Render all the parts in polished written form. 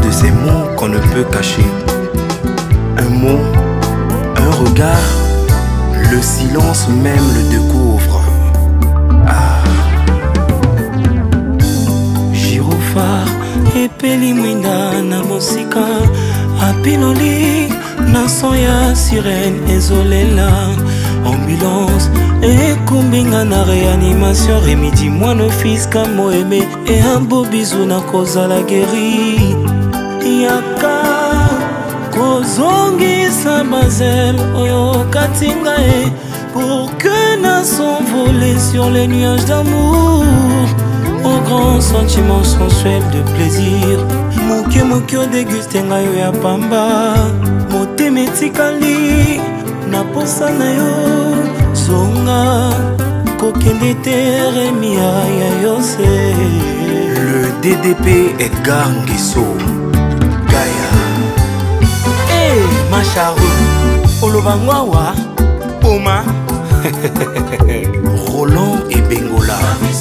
de ces mots qu'on ne peut cacher. Un mot, un regard, le silence même le découvre. Ah. Gyrophare epeli mwinda na mosika apiloli na son ya sirène ezolela. Ambulance ekumbinga na réanimation. Rémi dis-moi no fils kamo aimé et un beau bisou na kozala guéri. Yaka kozongisa bazel oyo katinga e pour que na s'envoler sur les nuages d'amour au grand sentiment sensuel de plaisir. Moke moke déguste ngayo ya pamba motema etikali na posa na yo zonga kokende te Rémi ya yose. Le DDP Edgar Nguesso Gaïa. Hey Macharu Olobangwawa Oma Roland et Bengola.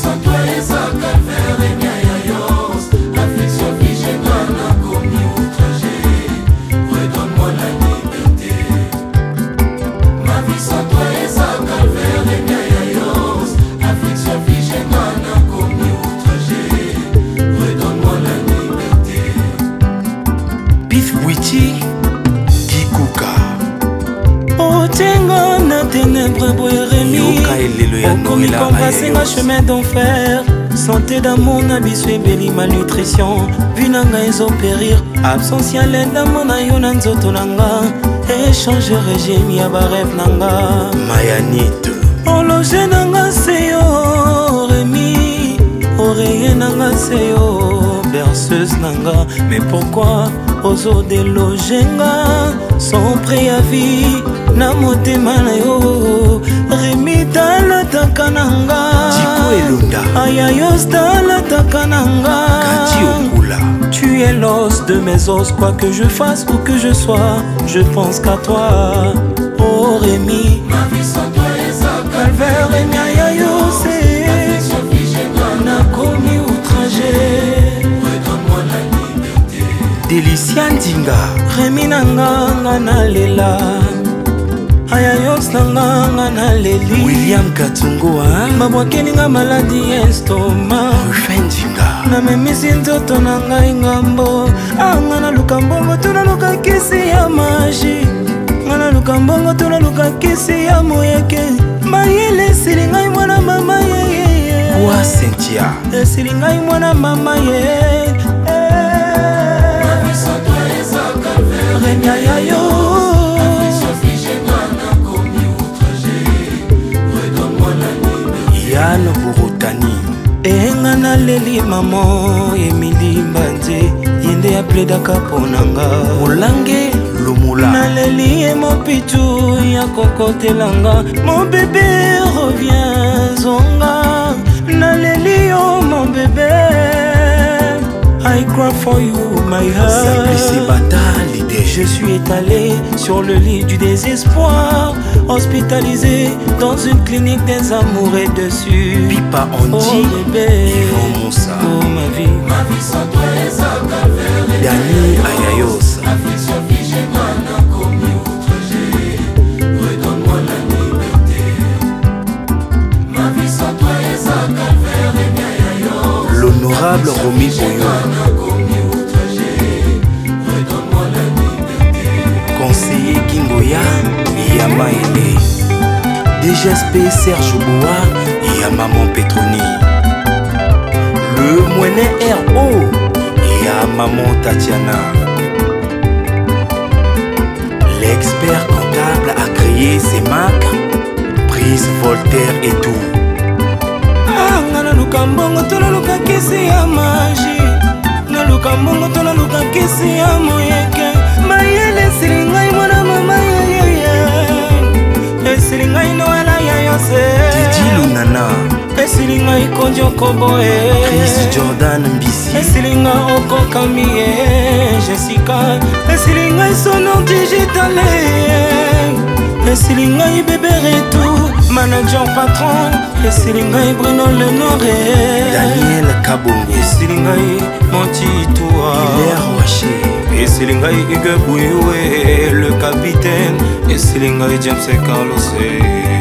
Otenga na ténèbres boye Rémi okomi kombrase nga chemin d'enfer. Santé d'amour na biso ebeli malnutrition. Vie na nga ezopérir. Absence ya lendamo na yo na nzoto na nga. Échange régime ya barêve na nga. Mayanite Ologe na nga se yo Rémi. Oreiller na nga se yo berceuse na nga. Mais pourquoi ozo déloger nga sans préavis na motema na yo. Rémi talataka na nga Diko Elunda Ayayos talataka na nga Kati Okula. Tu es l'os de mes os. Quoi que je fasse ou que je sois, je pense qu'à toi. Oh Rémi, ma vie sans toi est un calvaire. Rémi ayayos nakomi outragé. Redonne-moi la liberté. Delicia Ndinga. Rémi nanga nga nalela. Ayayos nanga nga naleli. William Katungo babwakeli nga maladi estoma. Rufin Ndinga. Namemisi nzoto na ngai ngambo. Nga naluka mbongo tunaluka kisi ya maji. Nga naluka mbongo tunaluka kisi ya moyeke. Mayele esili ngai mwana mama ye. Wa Cynthia Esili ngai mwana mama ye. Ma vie sans toi est un calvaire. Rémi ayayo Yann Burutani. enga naleli mama Emily Mbanze yende apledaka ponanga. Olange Lomula. Naleli ye mopitu ya kokotelanga. Mon bébé revient zonga. Naleli yo mon bébé. I cry for you my heart. Simplice Bata l'idée. Je suis étalé sur le lit du désespoir, hospitalisé dans une clinique des amoureux dessus. Pipa Ondi. Oh bébé, Yvon Moussa. oh ma vie. Ma vie sans toi est un calvaire. Dani Ayayos. Affliction figée, n'a commis outragé. Redonne-moi la liberté. Ma vie sans toi est un calvaire. Rémi ayayos. L'honorable Romy Boyo. Conseiller Kingoya Yamaele. DGSP Serge Boa Yamaman Petroni. Le Moinet RO Yamaman Tatiana. L'expert comptable a créé ses marques Prise Voltaire et tout. Nga naluka mbongo tolaluka kisi ya maji. Naluka mbongo tolaluka kisi ya moyeke. Mayele esili ngai mwana mama yeyeye. Esili ngai noela yayose. Didi Lunana. Esili ngai konjo koboe. Chris Jordan Mbisi. Esili nga okokami ye Jessica. Esili ngai sono digitale. Esili ngai bébé retou. Manager patron. Esili ngai Bruno Lenore. Daniel Kabongo. Esili ngai Monti Toua. Hilaire Waché. Esilingai Ige Bouyoue, le capitaine. Esilingai James Carlos.